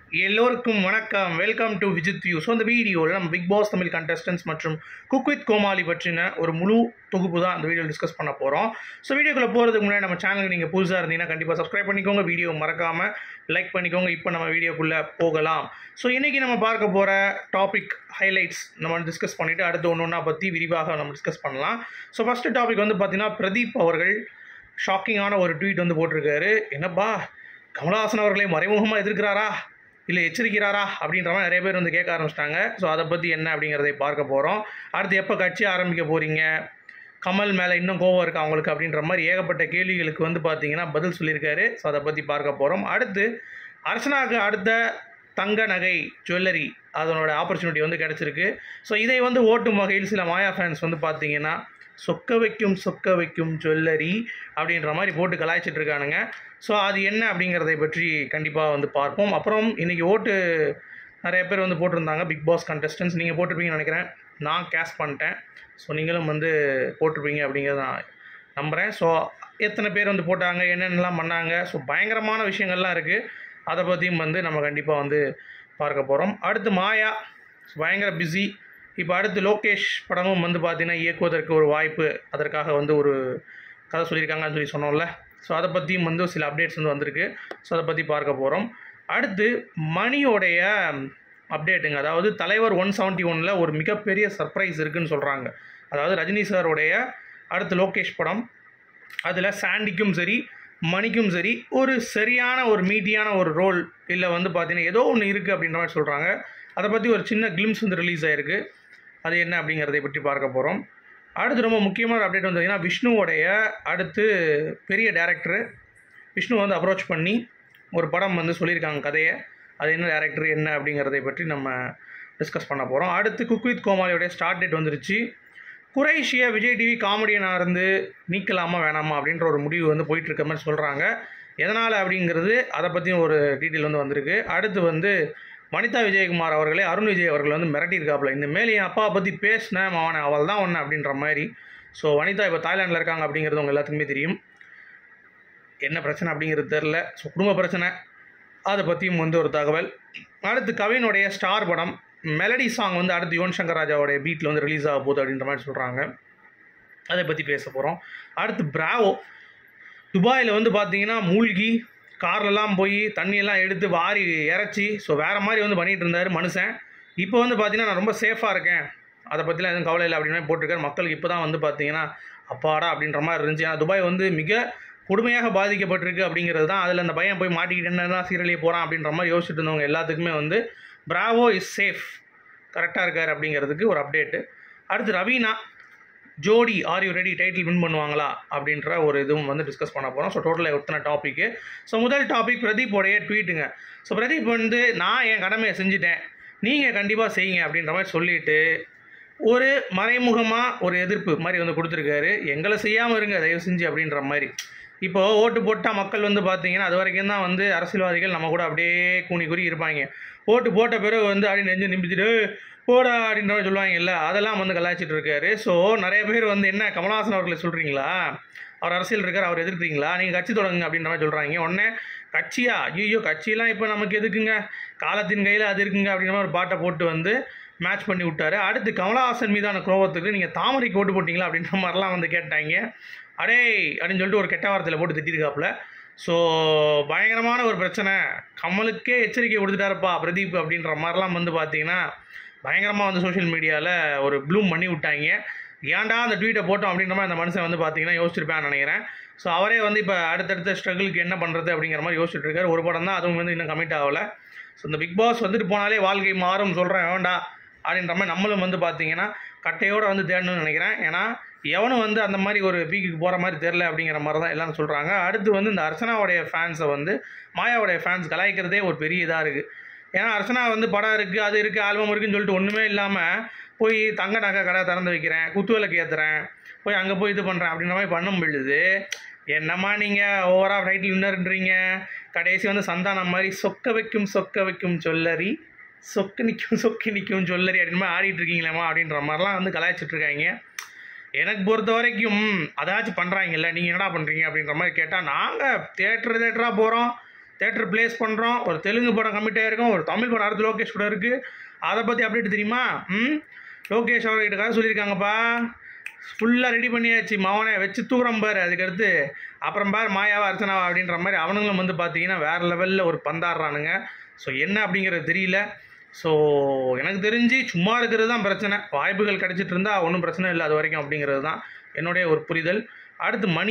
எல்லோருக்கும் வணக்கம். Welcome to Vijith view. So இந்த வீடியோவில் நம்ம பிக் பாஸ் தமிழ் கண்டஸ்டன்ஸ் மற்றும் குக் வித் கோமாளி பற்றின ஒரு முழு தொகுப்பு தான் அந்த வீடியோவில் டிஸ்கஸ் பண்ண போகிறோம். ஸோ வீடியோக்குள்ளே போகிறதுக்கு முன்னாடி நம்ம சேனலுக்கு நீங்கள் புதுசாக இருந்தீங்கன்னா கண்டிப்பாக சப்ஸ்கிரைப் பண்ணிக்கோங்க, வீடியோ மறக்காமல் லைக் பண்ணிக்கோங்க. இப்போ நம்ம வீடியோக்குள்ளே போகலாம். ஸோ இன்றைக்கி நம்ம பார்க்க போகிற டாபிக் ஹைலைட்ஸ் நம்ம டிஸ்கஸ் பண்ணிவிட்டு அடுத்து ஒன்று ஒன்றா பற்றி விரிவாக நம்ம டிஸ்கஸ் பண்ணலாம். ஸோ ஃபஸ்ட்டு டாபிக் வந்து பார்த்திங்கன்னா, பிரதீப் அவர்கள் ஷாக்கிங்கான ஒரு ட்வீட் வந்து போட்டிருக்காரு. என்னப்பா, கமலஹாசன் அவர்களை மறைமுகமாக எதிர்க்கிறாரா இல்லை எச்சரிக்கிறாரா அப்படின்ற மாதிரி நிறைய பேர் வந்து கேட்க ஆரம்பிச்சிட்டாங்க. ஸோ அதை பற்றி என்ன அப்படிங்கிறதை பார்க்க போகிறோம். அடுத்து எப்போ கட்சி ஆரம்பிக்க போகிறீங்க, கமல் மேலே இன்னும் கோவம் இருக்கா அவங்களுக்கு அப்படின்ற மாதிரி ஏகப்பட்ட கேள்விகளுக்கு வந்து பார்த்திங்கன்னா பதில் சொல்லியிருக்காரு. ஸோ அதை பற்றி பார்க்க போகிறோம். அடுத்து அர்ச்சனாவுக்கு அடுத்த தங்க நகை ஜுவல்லரி அதனோட ஆப்பர்ச்சுனிட்டி வந்து கிடச்சிருக்கு. ஸோ இதை வந்து ஓட்டும் வகையில் சில மாயா ஃபேன்ஸ் வந்து பார்த்திங்கன்னா சொக்க வைக்கும் ஜுவல்லரி அப்படின்ற மாதிரி போட்டு கலாய்ச்சிட்டு இருக்கானுங்க. ஸோ அது என்ன அப்படிங்கிறதை பற்றி கண்டிப்பாக வந்து பார்ப்போம். அப்புறம் இன்றைக்கி ஓட்டு நிறைய பேர் வந்து போட்டிருந்தாங்க, பிக் பாஸ் கண்டஸ்டன்ஸ். நீங்கள் போட்டிருப்பீங்கன்னு நினைக்கிறேன், நான் கேஷ் பண்ணிட்டேன். ஸோ நீங்களும் வந்து போட்டிருப்பீங்க அப்படிங்கிறத நான் நம்புகிறேன். ஸோ எத்தனை பேர் வந்து போட்டாங்க, என்னென்னலாம் பண்ணாங்க, ஸோ பயங்கரமான விஷயங்கள்லாம் இருக்குது. அதை பற்றியும் வந்து நம்ம கண்டிப்பாக வந்து பார்க்க போகிறோம். அடுத்து மாயா பயங்கர பிஸி. இப்போ அடுத்து லோகேஷ் படமும் வந்து பார்த்திங்கன்னா இயக்குவதற்கு ஒரு வாய்ப்பு, அதற்காக வந்து ஒரு கதை சொல்லியிருக்காங்கன்னு சொல்லி சொன்னோம்ல. ஸோ அதை பற்றியும் வந்து சில அப்டேட்ஸ் வந்து வந்திருக்கு. ஸோ அதை பற்றி பார்க்க போகிறோம். அடுத்து மணியோடைய அப்டேட்டுங்க. அதாவது தலைவர் 171 ஒரு மிகப்பெரிய சர்ப்ரைஸ் இருக்குதுன்னு சொல்கிறாங்க. அதாவது ரஜினி சாருடைய அடுத்து லோகேஷ் படம், அதில் சாண்டிக்கும் சரி மணிக்கும் சரி ஒரு சரியான ஒரு மீட்டியான ஒரு ரோல் இல்லை வந்து பார்த்திங்கன்னா ஏதோ ஒன்று இருக்குது அப்படின்ற மாதிரி சொல்கிறாங்க. அதை பற்றி ஒரு சின்ன கிளிம்ஸ் வந்து ரிலீஸ் ஆகிருக்கு. அது என்ன அப்படிங்கிறதை பற்றி பார்க்க போகிறோம். அடுத்து ரொம்ப முக்கியமான அப்டேட் வந்து பார்த்திங்கன்னா, விஷ்ணுவோடைய அடுத்து பெரிய டேரக்டரு விஷ்ணு வந்து அப்ரோச் பண்ணி ஒரு படம் வந்து சொல்லியிருக்காங்க கதையை. அது என்ன டேரக்டர் என்ன அப்படிங்கிறதை பற்றி நம்ம டிஸ்கஸ் பண்ண போகிறோம். அடுத்து குக் வித் கோமாளியோடைய ஸ்டார்ட் டேட் வந்துருச்சு. குறைஷியை விஜய் டிவி காமெடியனாக இருந்து நீக்கலாமா வேணாமா அப்படின்ற ஒரு முடிவு வந்து போயிட்டுருக்க மாதிரி சொல்கிறாங்க. எதனால் அப்படிங்கிறது அதை பற்றியும் ஒரு டீட்டெயில் வந்து வந்திருக்கு. அடுத்து வந்து வனிதா விஜயகுமார் அவர்களே அருண் விஜய் அவர்கள் வந்து மிரட்டியிருக்காப்புல, இந்த மேலே என் அப்பாவை பற்றி பேசினேன் அவனை அவள் தான் ஒன்று அப்படின்ற மாதிரி. ஸோ வனிதா இப்போ தாய்லாண்டில் இருக்காங்க அப்படிங்கிறது உங்கள் எல்லாத்துக்குமே தெரியும். என்ன பிரச்சனை அப்படிங்கிறது தெரில. ஸோ குடும்ப பிரச்சனை, அதை பற்றியும் வந்து ஒரு தகவல். அடுத்து கவினுடைய ஸ்டார் படம் மெலடி சாங் வந்து அடுத்து யுவன் சங்கர் ராஜாவோடைய பீட்டில் வந்து ரிலீஸ் ஆக போகுது அப்படின்ற மாதிரி சொல்கிறாங்க. அதை பற்றி பேச போகிறோம். அடுத்து பிராவோ துபாயில் வந்து பார்த்திங்கன்னா மூழ்கி கார்லலாம் போய் தண்ணியெல்லாம் எடுத்து வாரி இறச்சி ஸோ வேறு மாதிரி வந்து பண்ணிகிட்டு இருந்தார் மனுஷன். இப்போ வந்து பார்த்திங்கன்னா நான் ரொம்ப சேஃபாக இருக்கேன், அதை பற்றிலாம் எதுவும் கவலை இல்லை அப்படின்னு போட்டிருக்காரு. மக்களுக்கு இப்போ தான் வந்து பார்த்திங்கன்னா அப்பாடா அப்படின்ற மாதிரி இருந்துச்சு. ஏன்னா துபாய் வந்து மிக கொடுமையாக பாதிக்கப்பட்டிருக்கு அப்படிங்கிறது தான். அதில் அந்த பையன் போய் மாட்டிக்கிட்டு என்ன சீரழிய போகிறான் அப்படின்ற மாதிரி யோசிச்சுட்டு இருந்தவங்க எல்லாத்துக்குமே வந்து பிராவோ இஸ் சேஃப், கரெக்டாக இருக்கார் அப்படிங்கிறதுக்கு ஒரு அப்டேட்டு. அடுத்து Raveena Jodi are you ready title win பண்ணுவாங்களா அப்படின்ற ஒரு இதுவும் வந்து டிஸ்கஸ் பண்ண போகிறோம். ஸோ டோட்டலாக எத்தனை டாப்பிக்கு. ஸோ முதல் டாபிக் பிரதீப்போடைய ட்வீட்டுங்க. ஸோ பிரதீப் வந்து நான் என் கடமையை செஞ்சுட்டேன், நீங்கள் கண்டிப்பாக செய்யுங்க அப்படின்ற மாதிரி சொல்லிவிட்டு ஒரு மறைமுகமாக ஒரு எதிர்ப்பு மாதிரி வந்து கொடுத்துருக்காரு. எங்களை செய்யாமல் இருங்க தயவு செஞ்சு அப்படின்ற மாதிரி. இப்போது ஓட்டு போட்டால் மக்கள் வந்து பார்த்திங்கன்னா அது வரைக்கும் தான் வந்து அரசியல்வாதிகள் நம்ம கூட அப்படியே கூனி குறி இருப்பாங்க. ஓட்டு போட்ட பிறகு வந்து அப்படி நெஞ்சு நிம்பிச்சுட்டு போடா அப்படின்ற மாதிரி சொல்லுவாங்கல்ல, அதெல்லாம் வந்து கலாய்ச்சிட்டு இருக்காரு. ஸோ நிறைய பேர் வந்து என்ன கமலஹாசன் அவர்களை சொல்கிறீங்களா, அவர் அரசியல் இருக்கார், அவர் எதிர்க்கிறீங்களா, நீங்கள் கட்சி தொடங்குங்க அப்படின்ற மாதிரி சொல்கிறாங்க. உடனே கட்சியா, ஐயோ கட்சியெல்லாம் இப்போ நமக்கு எதுக்குங்க, காலத்தின் கையில் அது இருக்குங்க அப்படின்ற மாதிரி ஒரு பாட்டை போட்டு வந்து மேட்ச் பண்ணி விட்டார். அடுத்து கமலஹாசன் மீதான கோபத்துக்கு நீங்கள் தாமரைக்கு ஓட்டு போட்டிங்களா அப்படின்ற மாதிரிலாம் வந்து கேட்டாங்க. அடே அப்படின்னு சொல்லிட்டு ஒரு கெட்ட வார்த்தையில் போட்டு திட்டிருக்காப்புல. ஸோ பயங்கரமான ஒரு பிரச்சனை, கமலுக்கே எச்சரிக்கை கொடுத்துட்டாருப்பா பிரதீப் அப்படின்ற மாதிரிலாம் வந்து பார்த்திங்கன்னா பயங்கரமாக வந்து சோஷியல் மீடியாவில் ஒரு ப்ளூம் பண்ணி விட்டாங்க. ஏன்டா அந்த ட்வீட்டை போட்டோம் அப்படின்ற மாதிரி அந்த மனுஷன் வந்து பார்த்திங்கன்னா யோசிச்சிருப்பேன்னு நினைக்கிறேன். ஸோ அவரே வந்து இப்போ அடுத்தடுத்த ஸ்ட்ரகிளுக்கு என்ன பண்ணுறது அப்படிங்கிற மாதிரி யோசிச்சுட்டு இருக்காரு. ஒரு படம் தான், அதுவும் வந்து இன்னும் கமிட் ஆகலை. ஸோ இந்த பிக் பாஸ் வந்துட்டு போனாலே வாழ்க்கை மாறும் சொல்கிறேன் வேண்டா அப்படின்ற மாதிரி நம்மளும் வந்து பார்த்திங்கன்னா கட்டையோடு வந்து தேடணும்னு நினைக்கிறேன். ஏன்னா எவனும் வந்து அந்த மாதிரி ஒரு பீக்குக்கு போகிற மாதிரி தெரில அப்படிங்கிற மாதிரி தான் எல்லோரும் சொல்கிறாங்க. அடுத்து வந்து இந்த அர்ச்சனாவுடைய ஃபேன்ஸை வந்து மாயாவுடைய ஃபேன்ஸ் கலாய்க்கிறதே ஒரு பெரிய இதாக இருக்குது. ஏன்னா அர்ச்சனா வந்து படம் இருக்குது, அது இருக்குது, ஆல்பம் இருக்குதுன்னு சொல்லிட்டு ஒன்றுமே இல்லாமல் போய் தங்க நகை கடை திறந்து வைக்கிறேன், குத்துவிளக்கு ஏற்றுறேன், போய் அங்கே போய் இது பண்ணுறேன் அப்படின்ற மாதிரி பண்ண முடியுது. என்னம்மா நீங்கள் ஓவராக டைட்டில் வின்னர்ன்றீங்க, கடைசி வந்து சந்தானம் மாதிரி சொக்க வைக்கும் சொல்லரி சொக்கி நிற்கும் சொல்லரி அப்படின்னு மாதிரி ஆடிட்டு இருக்கீங்களேம்மா அப்படின்ற மாதிரிலாம் வந்து கலாய்ச்சிட்ருக்காங்க. எனக்கு பொறுத்த வரைக்கும் அதாச்சும் பண்ணுறாங்கல்ல, நீங்கள் என்னடா பண்ணுறீங்க அப்படின்ற மாதிரி கேட்டால் நாங்கள் தேட்டராக போகிறோம், தேட்டர் ப்ளேஸ் பண்ணுறோம், ஒரு தெலுங்கு படம் கமிட் ஆகிருக்கோம், ஒரு தமிழ் படம் அடுத்து லோகேஷ் கூட இருக்குது. அதை பற்றி அப்டேட் தெரியுமா? லோகேஷ் அவர்கிட்ட கதை சொல்லியிருக்காங்கப்பா, ஃபுல்லாக ரெடி பண்ணியாச்சு, மவனை வச்சு தூரம் பாரு, அதுக்கடுத்து அப்புறம் பாரு மாயாவா அர்ச்சனாவா அப்படின்ற மாதிரி அவனுங்களும் வந்து பார்த்தீங்கன்னா வேறு லெவலில் ஒரு பந்தாடுறானுங்க. ஸோ என்ன அப்படிங்கிறது தெரியல. ஸோ எனக்கு தெரிஞ்சு சும்மா இருக்கிறது தான் பிரச்சனை, வாய்ப்புகள் கிடச்சிட்டு இருந்தால் ஒன்றும் பிரச்சனை இல்லை அது வரைக்கும் அப்படிங்கிறது தான் என்னுடைய ஒரு புரிதல். அடுத்து மணி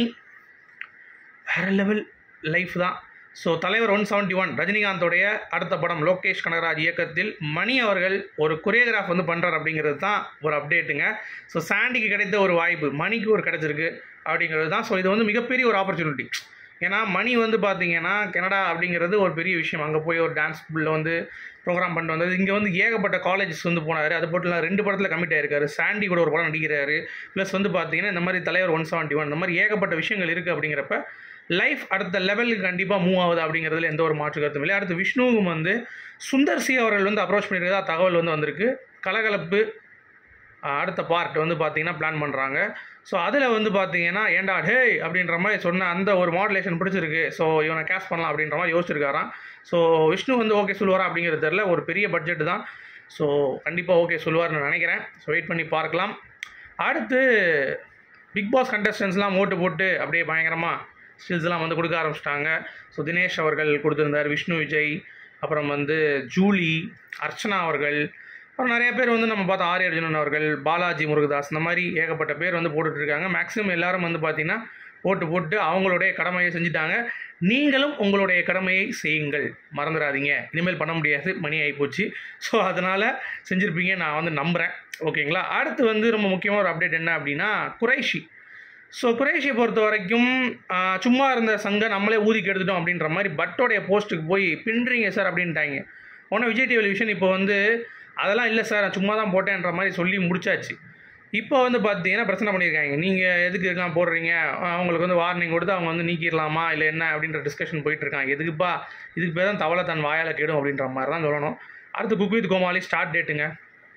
வேறு லெவல் லைஃப் தான். ஸோ தலைவர் 171 ரஜினிகாந்தோடைய அடுத்த படம் லோகேஷ் கனகராஜ் இயக்கத்தில் மணி அவர்கள் ஒரு கொரியோகிராஃப் வந்து பண்ணுறார் அப்படிங்கிறது தான் ஒரு அப்டேட்டுங்க. ஸோ சாண்டிக்கு கிடைத்த ஒரு வாய்ப்பு மணிக்கு ஒரு கிடச்சிருக்கு அப்படிங்கிறது தான். ஸோ இது வந்து மிகப்பெரிய ஒரு ஆப்பர்ச்சுனிட்டி. ஏன்னா மணி வந்து பார்த்தீங்கன்னா கனடா அப்படிங்கிறது ஒரு பெரிய விஷயம். அங்கே போய் ஒரு டான்ஸ் ஸ்கூலில் வந்து ப்ரோக்ராம் பண்ணிட்டு வந்தது. இங்கே வந்து ஏகப்பட்ட காலேஜஸ் வந்து போனார். அது போட்டு 2 படத்தில் கமிட் ஆகிருக்காரு. சாண்டி கூட ஒரு படம் நடிக்கிறாரு. ப்ளஸ் வந்து பார்த்தீங்கன்னா இந்த மாதிரி தலைவர் 171 இந்த மாதிரி ஏகப்பட்ட விஷயங்கள் இருக்குது. அப்படிங்கிறப்ப லைஃப் அடுத்த லெவலுக்கு கண்டிப்பாக மூவ் ஆகுது அப்படிங்கிறதுல எந்த ஒரு மாற்று கருத்தும் இல்லை. அடுத்து விஷ்ணுவும் வந்து சுந்தர் சி அவர்கள் வந்து அப்ரோச் பண்ணியிருக்கதா தகவல் வந்து வந்திருக்கு. கலகலப்பு அடுத்த பார்ட் வந்து பார்த்தீங்கன்னா பிளான் பண்ணுறாங்க. ஸோ அதில் வந்து பார்த்தீங்கன்னா ஏண்டா ஹே அப்படின்ற மாதிரி சொன்ன அந்த ஒரு மாடுலேஷன் பிடிச்சிருக்கு. ஸோ இவனை கேஷ் பண்ணலாம் அப்படின்ற மாதிரி யோசிச்சிருக்காராம். ஸோ விஷ்ணு வந்து ஓகே சொல்லுவாரா அப்படிங்கிறது தெரில, ஒரு பெரிய பட்ஜெட் தான். ஸோ கண்டிப்பாக ஓகே சொல்லுவார்னு நினைக்கிறேன். ஸோ வெயிட் பண்ணி பார்க்கலாம். அடுத்து பிக் பாஸ் கண்டஸ்டன்ஸ்லாம் ஓட்டு போட்டு அப்படியே பயங்கரமாக ஸ்டில்ஸ்லாம் வந்து கொடுக்க ஆரம்பிச்சிட்டாங்க. ஸோ தினேஷ் அவர்கள் கொடுத்துருந்தார், விஷ்ணு விஜய், அப்புறம் வந்து ஜூலி, அர்ச்சனா அவர்கள், அப்புறம் நிறைய பேர் வந்து நம்ம பார்த்தா ஆர்ய அர்ஜுனன் அவர்கள், பாலாஜி முருகதாஸ், இந்த மாதிரி ஏகப்பட்ட பேர் வந்து போட்டுட்ருக்காங்க. மேக்ஸிமம் எல்லாரும் வந்து பார்த்திங்கன்னா ஓட்டு போட்டு அவங்களுடைய கடமையை செஞ்சுட்டாங்க. நீங்களும் உங்களுடைய கடமையை செய்யுங்கள், மறந்துடாதீங்க. இனிமேல் பண்ண முடியாது, மணி ஆகிப்போச்சு. ஸோ அதனால் செஞ்சுருப்பீங்க நான் வந்து நம்புகிறேன். ஓகேங்களா? அடுத்து வந்து ரொம்ப முக்கியமான ஒரு அப்டேட் என்ன அப்படின்னா குறைஷி. ஸோ குறைஷியை பொறுத்த வரைக்கும் சும்மா இருந்த சங்கை நம்மளே ஊதிக்கு எடுத்துட்டோம் அப்படின்ற மாதிரி பட்டோடைய போஸ்ட்டுக்கு போய் பின்னுறீங்க சார் அப்படின்ட்டாங்க. உடனே விஜய் டெலிவிஷன் இப்போ வந்து அதெல்லாம் இல்லை சார் நான் சும்மா தான் போட்டேன்ற மாதிரி சொல்லி முடிச்சாச்சு. இப்போ வந்து பார்த்தீங்கன்னா பிரச்சனை பண்ணியிருக்காங்க. நீங்கள் எதுக்கு இதெல்லாம் போடுறீங்க, அவங்களுக்கு வந்து வார்னிங் கொடுத்து அவங்க வந்து நீக்கிடலாமா இல்லை என்ன அப்படின்ற டிஸ்கஷன் போயிட்டுருக்காங்க. எதுக்குப்பா, இதுக்கு பேர் தான் தவளை தன் வாயால் கேடும் அப்படின்ற மாதிரி தான் சொல்லணும். அடுத்து குக் வித் கோமாளி ஸ்டார்ட் டேட்டுங்க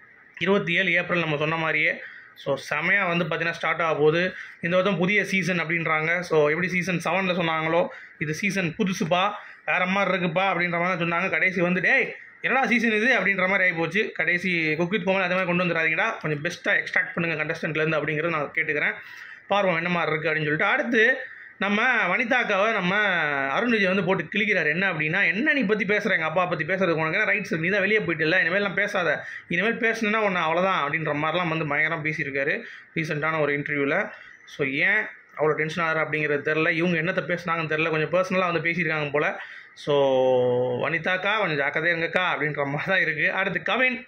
27 ஏப்ரல் நம்ம சொன்ன மாதிரியே. ஸோ செமையாக வந்து பார்த்தீங்கன்னா ஸ்டார்ட் ஆக போகுது. இந்த வருஷம் புதிய சீசன் அப்படின்றாங்க. ஸோ எப்படி சீசன் 7 சொன்னாங்களோ இது சீசன் புதுசுப்பா, வேறு மாதிரி இருக்குப்பா அப்படின்ற மாதிரி தான் சொன்னாங்க. கடைசி வந்து டேய் என்னடா சீசன் இது அப்படின்ற மாதிரி ஆகிப்போச்சு. கடைசி குக் வித் கோமாளி அதே மாதிரி கொண்டு வந்துடாதீங்கடா, கொஞ்சம் பெஸ்ட்டாக எக்ஸ்ட்ராக்ட் பண்ணுங்கள் கண்டஸ்டன்ட்லேருந்து அப்படிங்கிறது நான் கேட்டுக்கிறேன். பார்வோம் என்ன மாதிரி இருக்குது அப்படின்னு சொல்லிட்டு. அடுத்து நம்ம வனிதாக்காவை நம்ம அருண் விஜய் வந்து போட்டு கிளிக்கிறார். என்ன அப்படின்னா, என்ன நீ பற்றி பேசுகிற, எங்கள் அப்பா பற்றி பேசுறதுக்கு உனக்கு ரைட்ஸ், நீ தான் வெளியே போயிட்டு இல்லை, இனிமேல் நான் பேசாத, இனிமேல் பேசணுன்னா ஒன்று அவ்வளோதான் அப்படின்ற மாதிரிலாம் வந்து பயங்கரம் பேசியிருக்காரு ரீசெண்டான ஒரு இன்டர்வியூவில். ஸோ ஏன் அவ்வளோ டென்ஷன் ஆகிறார் அப்படிங்கிறது தெரில. இவங்க என்னத்தை பேசுனாங்கன்னு தெரில, கொஞ்சம் பர்சனலாக வந்து பேசியிருக்காங்க போல். ஸோ வனிதாக்கா கொஞ்சம் ஜாக்கிரதையாக இருங்கக்கா அப்படின்ற மாதிரி தான் இருக்குது. அடுத்து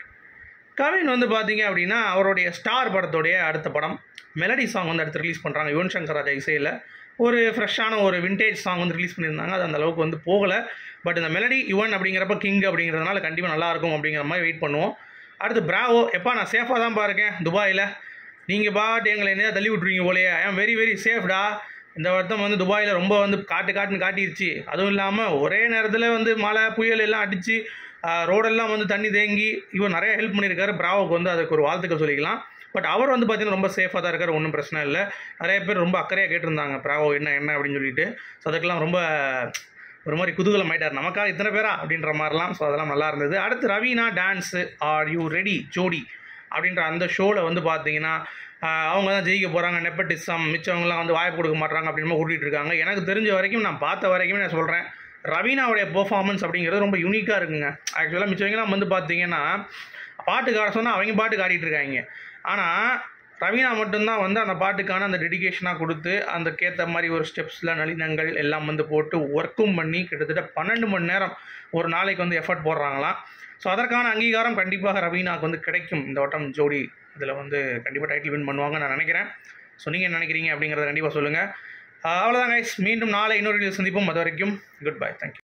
கவின் வந்து பார்த்தீங்க அப்படின்னா அவருடைய ஸ்டார் படத்தோடைய அடுத்த படம் மெலடி சாங் வந்து அடுத்து ரிலீஸ் பண்ணுறாங்க. யுவன் சங்கர் ராஜா இசையில் ஒரு ஃப்ரெஷ்ஷான ஒரு விண்டேஜ் சாங் வந்து ரிலீஸ் பண்ணியிருந்தாங்க. அது அந்த அளவுக்கு வந்து போகலை. பட் இந்த மெலடி யுவன் அப்படிங்கிறப்ப கிங் அப்படிங்கிறதுனால கண்டிப்பாக நல்லாயிருக்கும் அப்படிங்கிற மாதிரி வெயிட் பண்ணுவோம். அடுத்து பிராவோ, எப்பா நான் சேஃபாக தான் இருக்கேன் துபாயில், நீங்கள் பாட்டு எங்களை என்ன தள்ளி விட்ருவீங்க போலையே, ஐ ஆம் வெரி வெரி சேஃப்டா. இந்த வருஷம் வந்து துபாயில் ரொம்ப வந்து காட்டுன்னு காட்டிடுச்சு. அதுவும் இல்லாமல் ஒரே நேரத்தில் வந்து மழை புயல் எல்லாம் அடித்து ரோடெல்லாம் வந்து தண்ணி தேங்கி இவர் நிறைய ஹெல்ப் பண்ணியிருக்காரு. பிராவோக்கு வந்து அதுக்கு ஒரு வாழ்த்துக்கள் சொல்லிக்கலாம். பட் அவர் வந்து பார்த்தீங்கன்னா ரொம்ப சேஃபாக தான் இருக்கார், ஒன்றும் பிரச்சனை இல்லை. நிறைய பேர் ரொம்ப அக்கறையாக கேட்டிருந்தாங்க பிராவோ என்ன அப்படின்னு சொல்லிட்டு. ஸோ அதுக்கெல்லாம் ரொம்ப ஒரு மாதிரி குதூகலம் ஆகிட்டார், நமக்காக இத்தனை பேரா அப்படின்ற மாதிரிலாம். ஸோ அதெல்லாம் நல்லா இருந்தது. அடுத்து Raveena dance are you ready Jodi அப்படின்ற அந்த ஷோவில் வந்து பார்த்தீங்கன்னா அவங்க தான் ஜெயிக்க போகிறாங்க, நெப்பட்டிசம், மிச்சவங்களாம் வந்து வாய்ப்பு கொடுக்க மாட்டாங்க அப்படின்னு கூட்டிகிட்டு இருக்காங்க. எனக்கு தெரிஞ்ச வரைக்கும், நான் பார்த்த வரைக்குமே நான் சொல்கிறேன், ரவீனாவுடைய பெர்ஃபார்மன்ஸ் அப்படிங்கிறது ரொம்ப யூனிக்காக இருக்குங்க. ஆக்சுவலாக மிச்சவங்களாம் வந்து பார்த்தீங்கன்னா பாட்டுக்கு ஆட சொன்னால் அவங்க பாட்டுக்கு ஆடிட்டு இருக்காங்க. ஆனால் ரவீனா மட்டும்தான் வந்து அந்த பாட்டுக்கான அந்த டெடிகேஷனாக கொடுத்து அதுக்கேற்ற மாதிரி ஒரு ஸ்டெப்ஸில் நளினங்கள் எல்லாம் வந்து போட்டு ஒர்க்கும் பண்ணி கிட்டத்தட்ட 12 மணி நேரம் ஒரு நாளைக்கு வந்து எஃபர்ட் போடுறாங்களாம். ஸோ அதற்கான அங்கீகாரம் கண்டிப்பாக ரவீனாவுக்கு வந்து கிடைக்கும். இந்த வட்டம் ஜோடி இதில் வந்து கண்டிப்பாக டைட்டில் வின் பண்ணுவாங்க நான் நினைக்கிறேன். ஸோ நீங்கள் என்ன நினைக்கிறீங்க அப்படிங்கிறத கண்டிப்பாக சொல்லுங்கள். அவ்வளோதான் கைஸ், மீண்டும் நாளை இன்னொரு வீடியோ சந்திப்போம். அது வரைக்கும் குட் பை, தேங்க்யூ.